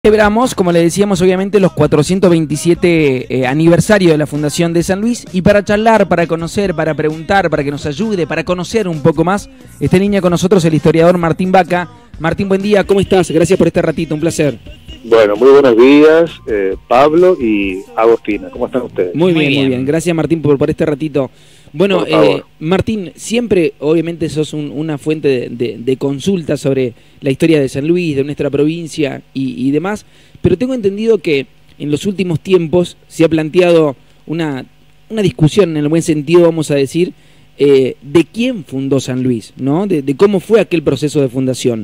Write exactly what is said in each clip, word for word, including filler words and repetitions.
Celebramos, como le decíamos, obviamente los cuatrocientos veintisiete eh, aniversario de la Fundación de San Luis, y para charlar, para conocer, para preguntar, para que nos ayude, para conocer un poco más, está en línea con nosotros el historiador Martín Baca. Martín, buen día, ¿cómo estás? Gracias por este ratito, un placer. Bueno, muy buenos días, eh, Pablo y Agostina, ¿cómo están ustedes? Muy bien, muy bien, muy bien. Gracias Martín por, por este ratito. Bueno, eh, Martín, siempre obviamente sos un, una fuente de, de, de consulta sobre la historia de San Luis, de nuestra provincia y, y demás, pero tengo entendido que en los últimos tiempos se ha planteado una, una discusión, en el buen sentido vamos a decir, eh, de quién fundó San Luis, ¿no? De, de cómo fue aquel proceso de fundación.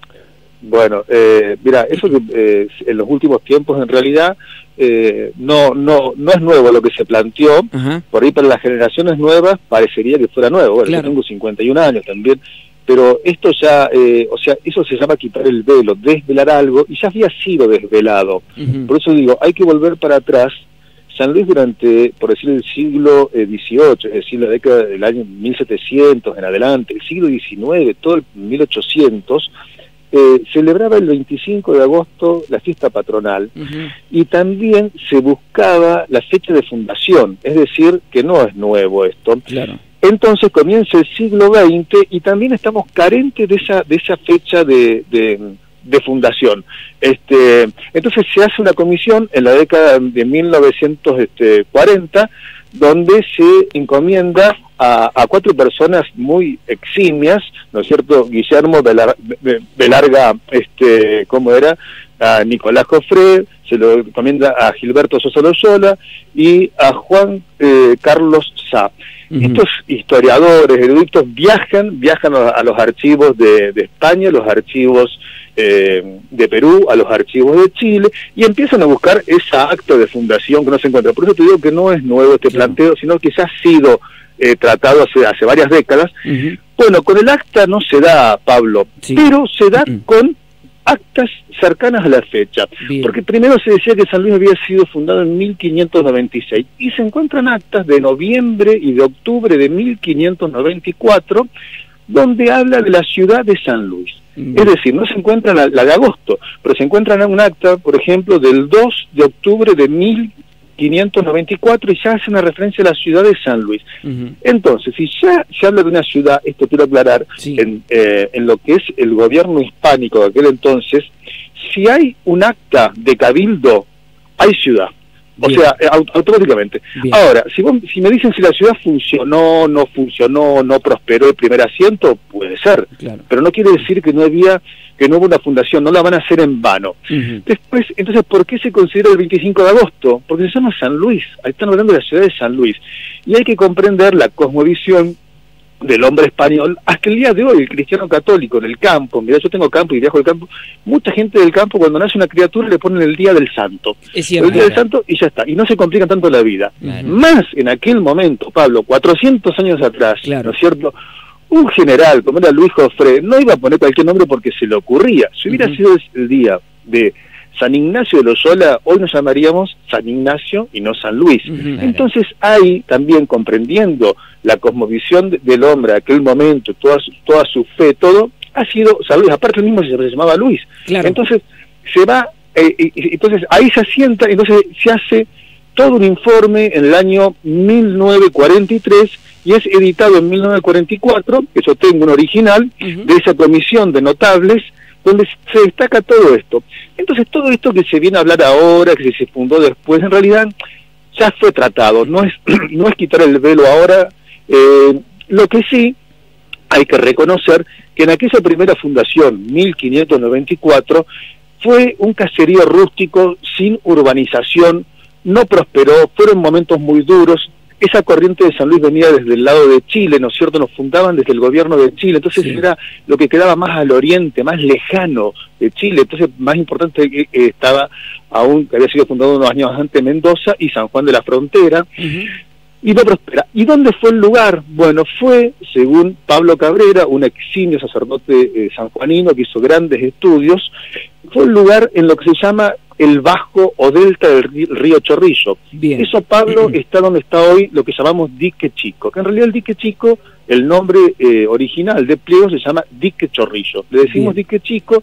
Bueno, eh, mira, eso que eh, en los últimos tiempos en realidad eh, no no no es nuevo lo que se planteó. Ajá. Por ahí para las generaciones nuevas parecería que fuera nuevo. Bueno, claro. Yo tengo cincuenta y un años también, pero esto ya, eh, o sea, eso se llama quitar el velo, desvelar algo, y ya había sido desvelado. Uh-huh. Por eso digo, hay que volver para atrás. San Luis durante, por decir, el siglo dieciocho, es decir, la década del año mil setecientos en adelante, el siglo diecinueve, todo el mil ochocientos, Eh, celebraba el veinticinco de agosto la fiesta patronal. Uh-huh. Y también se buscaba la fecha de fundación, es decir, que no es nuevo esto. Claro. Entonces comienza el siglo veinte y también estamos carentes de esa de esa fecha de, de, de fundación. Este, entonces se hace una comisión en la década de mil novecientos cuarenta, donde se encomienda a, a cuatro personas muy eximias, ¿no es cierto? Guillermo Velar, Velarga, este, ¿cómo era? A Nicolás Jofré, se lo encomienda a Gilberto Sosa Loyola y a Juan eh, Carlos Sá. Uh-huh. Estos historiadores, eruditos, viajan, viajan a, a los archivos de, de España, los archivos Eh, de Perú, a los archivos de Chile, y empiezan a buscar esa acta de fundación que no se encuentra. Por eso te digo que no es nuevo este claro. planteo, sino que ya ha sido eh, tratado hace, hace varias décadas. Uh-huh. Bueno, con el acta no se da, Pablo, sí. pero se da uh-huh. con actas cercanas a la fecha. Bien. Porque primero se decía que San Luis había sido fundado en mil quinientos noventa y seis, y se encuentran actas de noviembre y de octubre de mil quinientos noventa y cuatro, donde habla de la ciudad de San Luis. Es decir, no se encuentra la, la de agosto, pero se encuentra en un acta, por ejemplo, del dos de octubre de mil quinientos noventa y cuatro, y ya hace una referencia a la ciudad de San Luis. Uh-huh. Entonces, si ya se habla de una ciudad, esto quiero aclarar, sí. en, eh, en lo que es el gobierno hispánico de aquel entonces, si hay un acta de cabildo, hay ciudad. O Bien. sea, aut automáticamente. Bien. Ahora, si, vos, si me dicen si la ciudad funcionó, no funcionó, no prosperó el primer asiento, puede ser. Claro. Pero no quiere decir que no había, que no hubo una fundación, no la van a hacer en vano. Uh-huh. Después, entonces, ¿por qué se considera el veinticinco de agosto? Porque se llama San Luis. Ahí están hablando de la ciudad de San Luis. Y hay que comprender la cosmovisión del hombre español hasta el día de hoy, el cristiano católico en el campo. Mira, yo tengo campo y viajo al campo. Mucha gente del campo, cuando nace una criatura, le ponen el día del santo. Es cierto, el día del santo y ya está. Y no se complica tanto la vida. Claro. Más en aquel momento, Pablo, cuatrocientos años atrás, claro. ¿no es cierto? Un general, como era Luis Jofré, no iba a poner cualquier nombre porque se le ocurría. Si hubiera uh-huh. sido el día de San Ignacio de Loyola, hoy nos llamaríamos San Ignacio y no San Luis. Uh-huh. Entonces ahí también, comprendiendo la cosmovisión del hombre a aquel momento, toda su, toda su fe, todo, ha sido San Luis. Aparte el mismo se llamaba Luis. Claro. Entonces se va, eh, y, entonces ahí se asienta, entonces se hace todo un informe en el año mil novecientos cuarenta y tres, y es editado en mil novecientos cuarenta y cuatro, que yo tengo un original, uh-huh. de esa comisión de notables, donde se destaca todo esto. Entonces todo esto que se viene a hablar ahora, que se fundó después, en realidad ya fue tratado, no es, no es quitar el velo ahora. Eh, lo que sí hay que reconocer que en aquella primera fundación, mil quinientos noventa y cuatro, fue un caserío rústico sin urbanización, no prosperó, fueron momentos muy duros. Esa corriente de San Luis venía desde el lado de Chile, ¿no es cierto? Nos fundaban desde el gobierno de Chile, entonces sí. era lo que quedaba más al oriente, más lejano de Chile. Entonces, más importante eh, estaba aún, que había sido fundado unos años antes, Mendoza y San Juan de la Frontera, uh-huh. y no prospera. ¿Y dónde fue el lugar? Bueno, fue, según Pablo Cabrera, un eximio sacerdote eh, sanjuanino que hizo grandes estudios, fue un lugar en lo que se llama el bajo o delta del río Chorrillo. Bien. Eso, Pablo, está donde está hoy lo que llamamos dique chico, que en realidad el dique chico, el nombre eh, original de Pliego se llama dique Chorrillo. Le decimos Bien. dique chico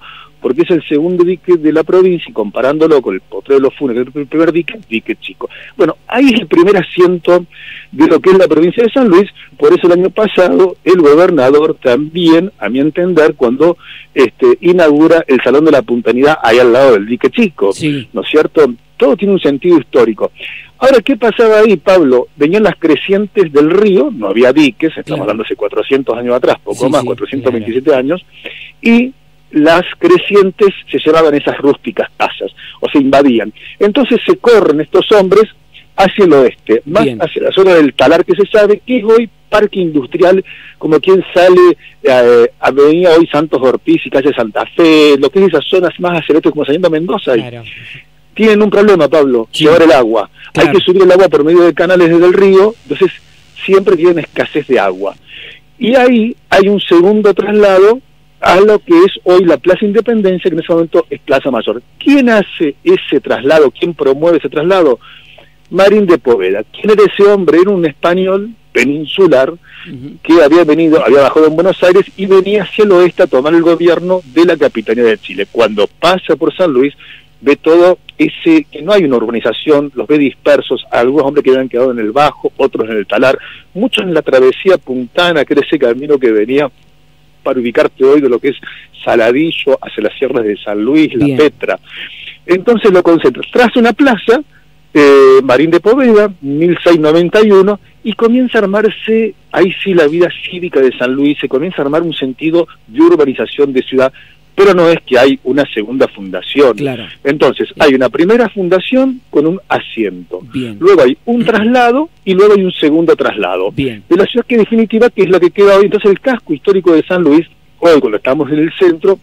porque es el segundo dique de la provincia, y comparándolo con el Potrero de los Funes, que es el primer dique, dique chico. Bueno, ahí es el primer asiento de lo que es la provincia de San Luis. Por eso el año pasado el gobernador también, a mi entender, cuando este, inaugura el Salón de la Puntanidad ahí al lado del dique chico, sí. ¿No es cierto? Todo tiene un sentido histórico. Ahora, ¿qué pasaba ahí, Pablo? Venían las crecientes del río, no había diques, estamos claro. hablando hace cuatrocientos años atrás, poco sí, más, sí, cuatrocientos veintisiete claro. años, y las crecientes se llevaban esas rústicas casas, o se invadían. Entonces se corren estos hombres hacia el oeste, más Bien. hacia la zona del Talar, que se sabe que es hoy parque industrial, como quien sale eh, Avenida hoy Santos Ortiz y calle Santa Fe, lo que es esas zonas más hacia el oeste, como saliendo a Mendoza. Claro. Tienen un problema, Pablo, sí. llevar el agua. Claro. Hay que subir el agua por medio de canales desde el río, entonces siempre tienen escasez de agua. Y ahí hay un segundo traslado a lo que es hoy la Plaza Independencia, que en ese momento es Plaza Mayor. ¿Quién hace ese traslado? ¿Quién promueve ese traslado? Marín de Poveda. ¿Quién era ese hombre? Era un español peninsular uh-huh. que había venido, había bajado en Buenos Aires y venía hacia el oeste a tomar el gobierno de la Capitanía de Chile. Cuando pasa por San Luis, ve todo ese, que no hay una urbanización, los ve dispersos, algunos hombres que habían quedado en el Bajo, otros en el Talar, muchos en la travesía puntana, que era ese camino que venía para ubicarte hoy de lo que es Saladillo hacia las sierras de San Luis, Bien. La Petra. Entonces lo concentra, tras una plaza, eh, Marín de Poveda, mil seiscientos noventa y uno, y comienza a armarse, ahí sí la vida cívica de San Luis, se comienza a armar un sentido de urbanización de ciudad, pero no es que hay una segunda fundación. Claro. Entonces, sí. hay una primera fundación con un asiento. Bien. Luego hay un traslado y luego hay un segundo traslado. Bien. De la ciudad que en definitiva, que es la que queda hoy. Entonces, el casco histórico de San Luis, hoy cuando estamos en el centro,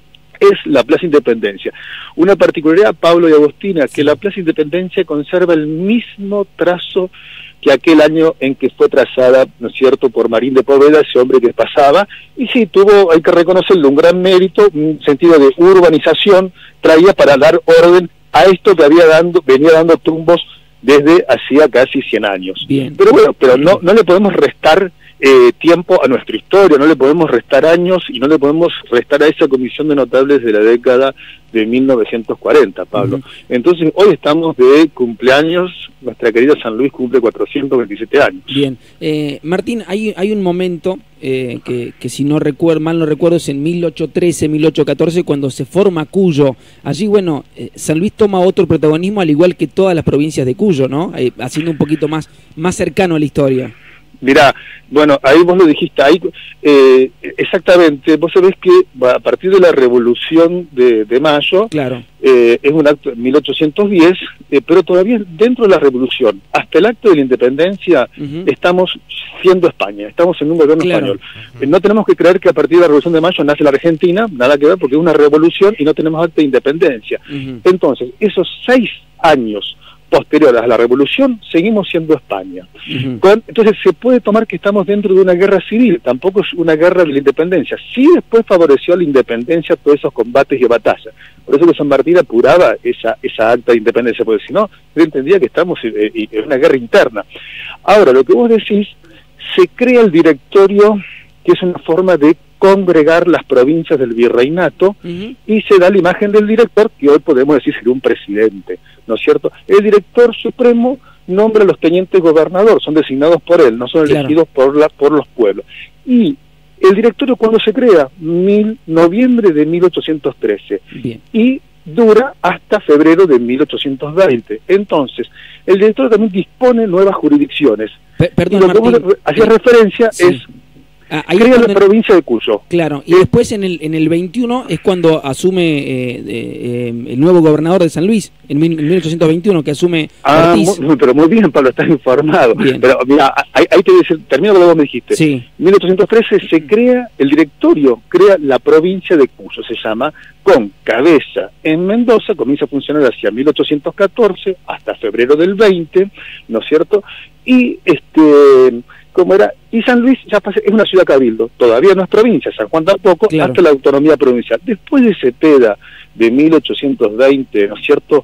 es la Plaza Independencia. Una particularidad, Pablo y Agostina, que la Plaza Independencia conserva el mismo trazo que aquel año en que fue trazada, ¿no es cierto?, por Marín de Poveda, ese hombre que pasaba, y sí, tuvo, hay que reconocerle, un gran mérito, un sentido de urbanización, traía para dar orden a esto que había dando, venía dando tumbos desde hacía casi cien años. Bien. Pero bueno, pero no, no le podemos restar eh, tiempo a nuestra historia, no le podemos restar años y no le podemos restar a esa comisión de notables de la década de mil novecientos cuarenta, Pablo. Uh-huh. Entonces, hoy estamos de cumpleaños, nuestra querida San Luis cumple cuatrocientos veintisiete años. Bien. Eh, Martín, hay, hay un momento eh, que, que si no recuerdo, mal no recuerdo, es en mil ochocientos trece, mil ochocientos catorce, cuando se forma Cuyo. Allí, bueno, eh, San Luis toma otro protagonismo, al igual que todas las provincias de Cuyo, ¿no? Eh, haciendo un poquito más, más cercano a la historia. Mirá, bueno, ahí vos lo dijiste, ahí eh, exactamente, vos sabés que a partir de la Revolución de, de Mayo, claro. eh, es un acto de mil ochocientos diez, eh, pero todavía dentro de la Revolución, hasta el acto de la Independencia, uh-huh. estamos siendo España, estamos en un gobierno claro. español. Uh-huh. Eh, no tenemos que creer que a partir de la Revolución de Mayo nace la Argentina, nada que ver, porque es una revolución y no tenemos acto de independencia. Uh-huh. Entonces, esos seis años posteriores a la revolución, seguimos siendo España. Uh-huh. Con, entonces se puede tomar que estamos dentro de una guerra civil, tampoco es una guerra de la independencia. Sí, después favoreció a la independencia todos esos combates y batallas. Por eso que San Martín apuraba esa, esa acta de independencia, porque si no, él entendía que estamos en, en una guerra interna. Ahora, lo que vos decís, se crea el directorio, que es una forma de congregar las provincias del virreinato, uh-huh. y se da la imagen del director, que hoy podemos decir sería un presidente, ¿no es cierto? El director supremo nombra a los tenientes gobernador, son designados por él, no son elegidos claro. por, la, por los pueblos. Y el directorio, ¿cuándo se crea? Mil, noviembre de mil ochocientos trece. Bien. Y dura hasta febrero de mil ochocientos veinte. Entonces, el directorio también dispone nuevas jurisdicciones. P perdón, y lo que vos hacías referencia sí. es... Ah, ahí crea la el, provincia de Cuyo. Claro, y eh, después en el en el veintiuno es cuando asume eh, eh, el nuevo gobernador de San Luis, en, mil, en mil ochocientos veintiuno, que asume Ah, muy, pero muy bien, Pablo, estás informado. Bien. Pero mira, ahí, ahí te dice, termino lo que vos me dijiste. Sí. En mil ochocientos trece se crea, el directorio crea la provincia de Cuyo, se llama, con cabeza en Mendoza, comienza a funcionar hacia mil ochocientos catorce, hasta febrero del veinte, ¿no es cierto? Y este... como era, y San Luis ya pasa, es una ciudad cabildo, todavía no es provincia, San Juan tampoco, claro. hasta la autonomía provincial. Después de Cepeda, de mil ochocientos veinte, ¿no es cierto?,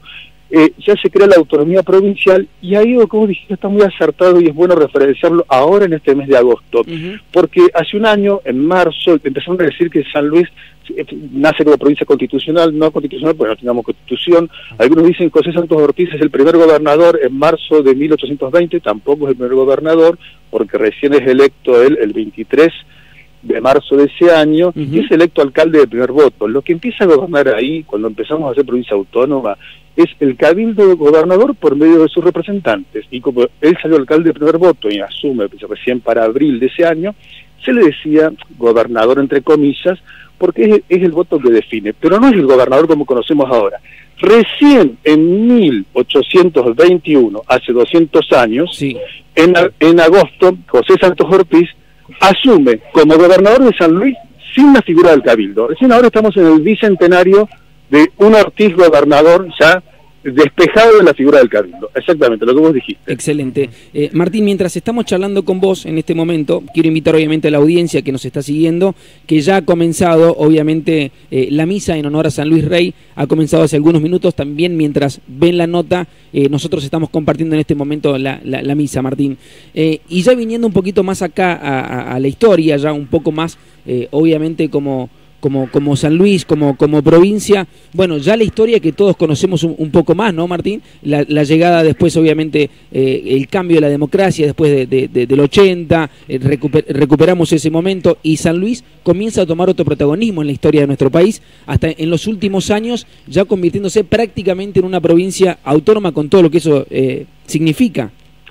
eh, ya se crea la autonomía provincial, y ahí, como dijiste, está muy acertado y es bueno referenciarlo ahora en este mes de agosto, uh-huh. porque hace un año, en marzo, empezaron a decir que San Luis nace como provincia constitucional, no constitucional, pues no tengamos constitución. Algunos dicen que José Santos Ortiz es el primer gobernador en marzo de mil ochocientos veinte, tampoco es el primer gobernador, porque recién es electo él el veintitrés de marzo de ese año, uh-huh. y es electo alcalde de primer voto. Lo que empieza a gobernar ahí, cuando empezamos a hacer provincia autónoma, es el cabildo gobernador por medio de sus representantes, y como él salió alcalde de primer voto y asume pues, recién para abril de ese año, se le decía gobernador entre comillas, porque es, es el voto que define, pero no es el gobernador como conocemos ahora. Recién en mil ochocientos veintiuno, hace doscientos años, sí. en, en agosto, José Santos Ortiz asume como gobernador de San Luis sin la figura del cabildo. Recién ahora estamos en el bicentenario de un Ortiz gobernador ya despejado de la figura del cabildo. Exactamente, lo que vos dijiste. Excelente. Eh, Martín, mientras estamos charlando con vos en este momento, quiero invitar obviamente a la audiencia que nos está siguiendo, que ya ha comenzado, obviamente, eh, la misa en honor a San Luis Rey, ha comenzado hace algunos minutos. También mientras ven la nota, eh, nosotros estamos compartiendo en este momento la, la, la misa, Martín. Eh, y ya viniendo un poquito más acá a, a, a la historia, ya un poco más, eh, obviamente, como... Como, como San Luis, como, como provincia, bueno, ya la historia que todos conocemos un, un poco más, ¿no, Martín? La, la llegada después, obviamente, eh, el cambio de la democracia después de, de, de, del ochenta, eh, recuper, recuperamos ese momento y San Luis comienza a tomar otro protagonismo en la historia de nuestro país, hasta en los últimos años ya convirtiéndose prácticamente en una provincia autónoma con todo lo que eso eh, significa.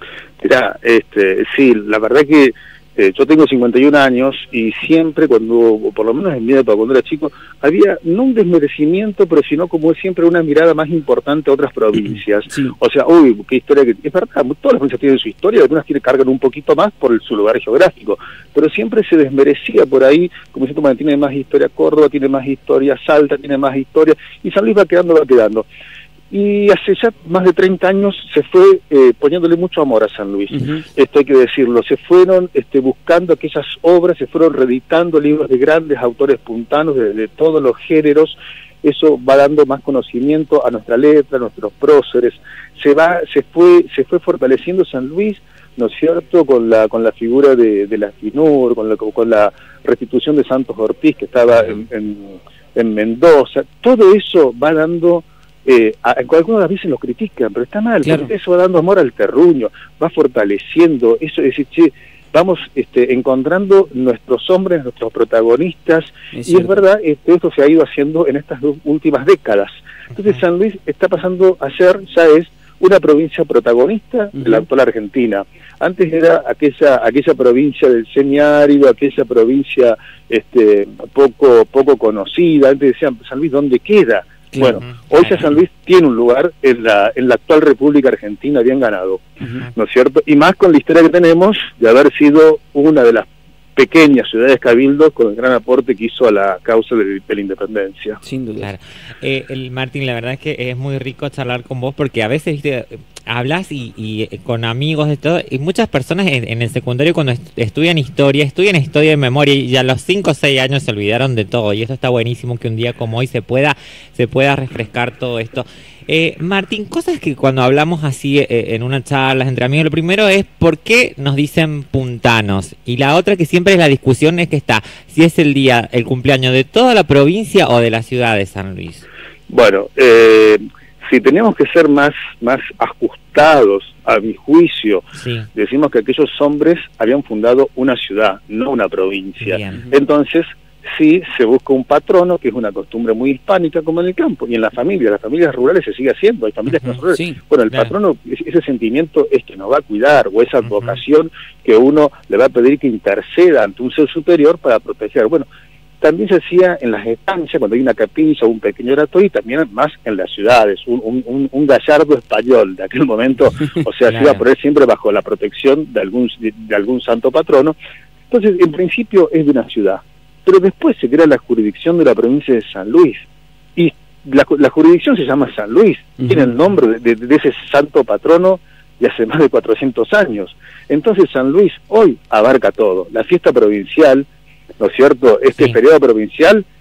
Mirá, este, sí, la verdad que Eh, yo tengo cincuenta y un años y siempre cuando, por lo menos en mi época, cuando era chico, había no un desmerecimiento, pero sino como siempre una mirada más importante a otras provincias. Sí. O sea, uy, qué historia que... Es verdad, todas las provincias tienen su historia, algunas tienen, cargan un poquito más por el, su lugar geográfico, pero siempre se desmerecía por ahí, como diciendo, bueno, tiene más historia Córdoba, tiene más historia Salta, tiene más historia, y San Luis va quedando, va quedando. Y hace ya más de treinta años se fue eh, poniéndole mucho amor a San Luis, uh-huh. esto hay que decirlo, se fueron este, buscando aquellas obras, se fueron reeditando libros de grandes autores puntanos de, de todos los géneros, eso va dando más conocimiento a nuestra letra, a nuestros próceres, se va, se fue, se fue fortaleciendo San Luis, ¿no es cierto?, con la, con la figura de, de la FINUR, con la, con la restitución de Santos Ortiz que estaba en, en, en Mendoza, todo eso va dando... Eh, a, algunas veces lo critican, pero está mal, claro. Porque eso va dando amor al terruño, va fortaleciendo, eso es decir, che, vamos este, encontrando nuestros hombres, nuestros protagonistas, es y cierto. Es verdad, este, esto se ha ido haciendo en estas dos últimas décadas. Entonces uh-huh. San Luis está pasando a ser, ya es, una provincia protagonista uh-huh. de la actual Argentina. Antes era aquella aquella provincia del semiárido, aquella provincia este, poco poco conocida, antes decían, San Luis, ¿dónde queda? Bueno, hoy ya San Luis tiene un lugar en la en la actual República Argentina bien ganado, uh-huh. ¿no es cierto? Y más con la historia que tenemos de haber sido una de las pequeñas ciudades cabildo con el gran aporte que hizo a la causa de, de la independencia. Sin duda. Claro. Eh, el Martín, la verdad es que es muy rico charlar con vos porque a veces, viste, hablas y, y con amigos de todo, y muchas personas en, en el secundario cuando est estudian historia, estudian historia de memoria y a los cinco o seis años se olvidaron de todo, y eso está buenísimo que un día como hoy se pueda, se pueda refrescar todo esto. Eh, Martín, cosas que cuando hablamos así eh, en una charla entre amigos, lo primero es ¿por qué nos dicen puntanos? Y la otra que siempre es la discusión es que está, si es el día, el cumpleaños de toda la provincia o de la ciudad de San Luis. Bueno, eh, si tenemos que ser más, más ajustados, a mi juicio, sí. decimos que aquellos hombres habían fundado una ciudad, no una provincia. Bien. Entonces, sí se busca un patrono, que es una costumbre muy hispánica como en el campo, y en la familia, las familias rurales se sigue haciendo, hay familias uh-huh, que no son rurales. Sí, bueno, el claro. patrono, ese sentimiento es que nos va a cuidar, o esa advocación uh-huh. que uno le va a pedir que interceda ante un ser superior para proteger. Bueno, también se hacía en las estancias, cuando hay una capilla o un pequeño oratorio, y también más en las ciudades, un, un, un gallardo español de aquel momento, o sea, claro. se iba a poner siempre bajo la protección de algún, de, de algún santo patrono. Entonces, en principio es de una ciudad, pero después se crea la jurisdicción de la provincia de San Luis, y la, la jurisdicción se llama San Luis, uh-huh. tiene el nombre de, de, de ese santo patrono de hace más de cuatrocientos años. Entonces San Luis hoy abarca todo, la fiesta provincial, ¿no es cierto? Este sí. periodo provincial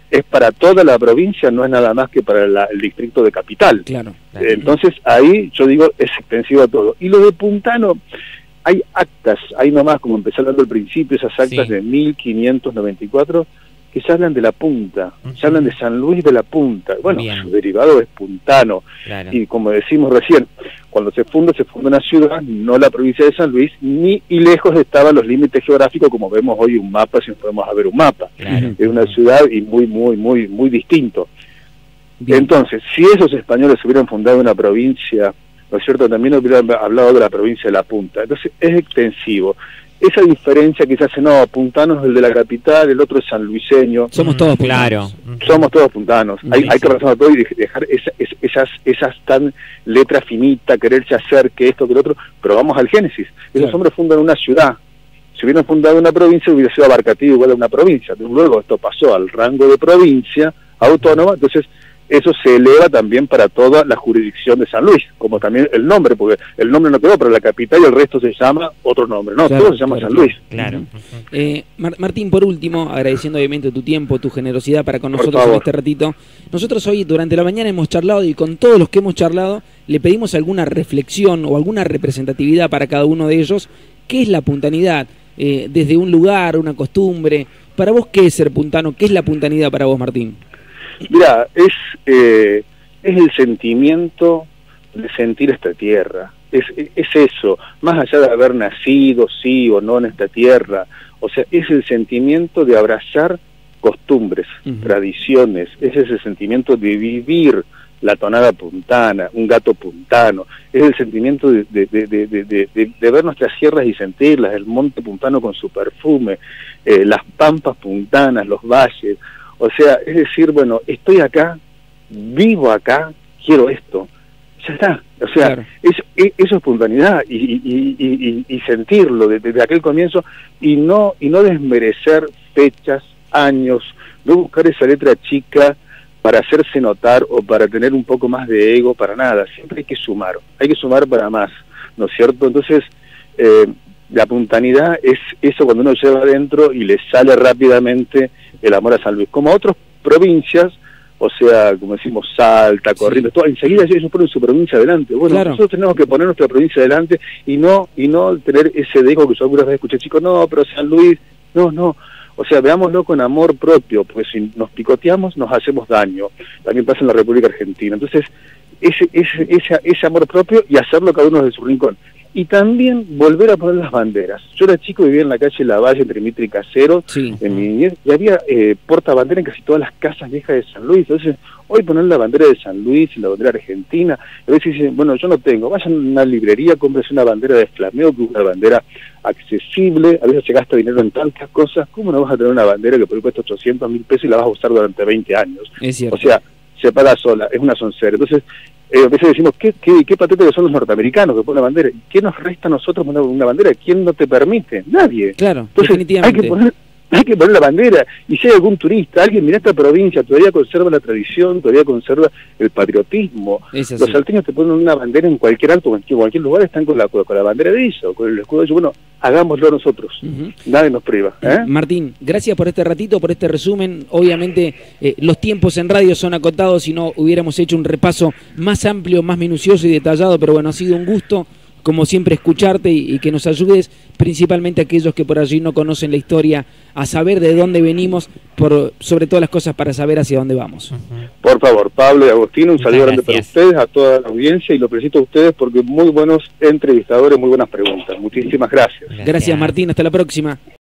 es para toda la provincia, no es nada más que para la, el distrito de Capital. Claro, claro. Entonces ahí yo digo es extensivo a todo. Y lo de Puntano, hay actas, ahí nomás como empecé hablando al principio, esas actas sí. de mil quinientos noventa y cuatro que se hablan de la punta, uh-huh. se hablan de San Luis de la Punta. Bueno, bien. Su derivado es Puntano. Claro. Y como decimos recién, cuando se funda, se funda una ciudad, no la provincia de San Luis, ni y lejos estaban los límites geográficos como vemos hoy un mapa, si nos podemos ver un mapa. Claro. Es una ciudad y muy, muy, muy, muy distinto. Bien. Entonces, si esos españoles hubieran fundado una provincia, ¿no es cierto?, también hubieran hablado de la provincia de la Punta. Entonces, es extensivo. Esa diferencia que se hace, no, puntanos es el de la capital, el otro es sanluiseño. Somos todos puntanos. Claro. Somos todos puntanos. Sí, hay, sí. hay que razonarlo todo y dejar esa, esas, esas tan letras finitas, quererse hacer que esto, que lo otro, pero vamos al génesis. Esos claro. hombres fundan una ciudad. Si hubieran fundado una provincia, hubiera sido abarcativo igual a una provincia. Luego esto pasó al rango de provincia autónoma, entonces eso se eleva también para toda la jurisdicción de San Luis, como también el nombre, porque el nombre no quedó, pero la capital y el resto se llama otro nombre, no, claro, todo se llama claro, San Luis. Claro. Eh, Mar Martín, por último, agradeciendo obviamente tu tiempo, tu generosidad para con nosotros en este ratito, nosotros hoy durante la mañana hemos charlado y con todos los que hemos charlado le pedimos alguna reflexión o alguna representatividad para cada uno de ellos. ¿Qué es la puntanidad? Eh, desde un lugar, una costumbre. Para vos, ¿qué es ser puntano? ¿Qué es la puntanidad para vos, Martín? Mira, es, eh, es el sentimiento de sentir esta tierra, es, es eso, más allá de haber nacido, sí o no en esta tierra, o sea, es el sentimiento de abrazar costumbres, uh-huh. tradiciones, es ese sentimiento de vivir la tonada puntana, un gato puntano, es el sentimiento de, de, de, de, de, de, de ver nuestras sierras y sentirlas, el monte puntano con su perfume, eh, las pampas puntanas, los valles. O sea, es decir, bueno, estoy acá, vivo acá, quiero esto, ya está. O sea, claro. es, es, eso es espontaneidad y, y, y, y, y sentirlo desde, desde aquel comienzo y no y no desmerecer fechas, años, no buscar esa letra chica para hacerse notar o para tener un poco más de ego, para nada. Siempre hay que sumar, hay que sumar para más, ¿no es cierto? Entonces, eh, la puntanidad es eso cuando uno lleva adentro y le sale rápidamente el amor a San Luis. Como a otras provincias, o sea, como decimos, Salta, Corrientes, sí. todo, enseguida ellos ponen su provincia adelante. Bueno, claro. nosotros tenemos que poner nuestra provincia adelante y no y no tener ese dejo que yo algunas veces escuché, chicos, no, pero San Luis, no, no. O sea, veámoslo con amor propio, porque si nos picoteamos nos hacemos daño. También pasa en la República Argentina. Entonces, ese, ese, ese, ese amor propio y hacerlo cada uno desde su rincón. Y también volver a poner las banderas. Yo era chico, vivía en la calle Lavalle, entre Mitre y Casero, sí. en mi niñez, y había eh, portabandera en casi todas las casas viejas de San Luis. Entonces, hoy poner la bandera de San Luis y la bandera argentina, a veces dicen, bueno, yo no tengo, vayan a una librería, cómprese una bandera de flameo, que es una bandera accesible, a veces se gasta dinero en tantas cosas, ¿cómo no vas a tener una bandera que por ahí cuesta ochocientos mil pesos y la vas a usar durante veinte años? Es cierto. O sea, se paga sola, es una soncera. Entonces, Eh, a veces decimos, ¿qué, qué, qué patente que son los norteamericanos que ponen la bandera? ¿Qué nos resta a nosotros poner una bandera? ¿Quién no te permite? Nadie. Claro, entonces, definitivamente. Hay que, poner, hay que poner la bandera. Y si hay algún turista, alguien, mira esta provincia, todavía conserva la tradición, todavía conserva el patriotismo. Los salteños te ponen una bandera en cualquier alto, en cualquier lugar, están con la, con la bandera de eso, con el escudo de ellos. Bueno, hagámoslo nosotros. Uh-huh. Nadie nos priva. ¿eh? Martín, gracias por este ratito, por este resumen. Obviamente eh, los tiempos en radio son acotados, si no hubiéramos hecho un repaso más amplio, más minucioso y detallado, pero bueno, ha sido un gusto, como siempre, escucharte y, y que nos ayudes, principalmente aquellos que por allí no conocen la historia, a saber de dónde venimos, por sobre todas las cosas para saber hacia dónde vamos. Uh-huh. Por favor, Pablo y Agustín, un saludo grande para ustedes, a toda la audiencia, y lo felicito a ustedes porque muy buenos entrevistadores, muy buenas preguntas. Muchísimas gracias. Gracias, gracias Martín, hasta la próxima.